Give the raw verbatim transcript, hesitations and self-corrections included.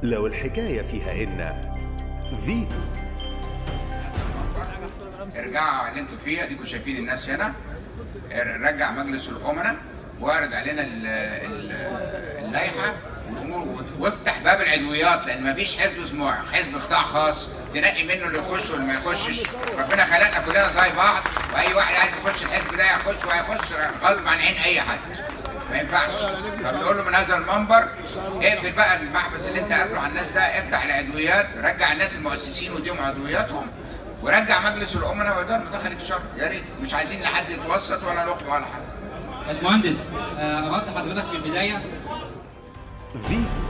لو الحكاية فيها إن فيتو. ارجعوا على اللي انتوا فيه، اديكم شايفين الناس هنا. رجع مجلس الامناء واعرض علينا اللائحه والامور، وافتح باب العضويات، لان مفيش حزب اسمه حزب قطاع خاص تنقي منه اللي يخش واللي ما يخشش. ربنا خلقنا كلنا زي بعض، واي واحد عايز يخش الحزب ده يخش، وهيخش غصب عن عين اي حد، ما ينفعش. فبنقول له من هذا المنبر اقفل بقى المحبس اللي انت قافله على الناس ده، افتح العضويات، رجع الناس المؤسسين وديهم عضوياتهم، ورجع مجلس الامناء واداره مداخل الشر. يا ريت، مش عايزين لحد يتوسط ولا نخبه ولا حاجه. باشمهندس، اردت حضرتك في البدايه فيتو.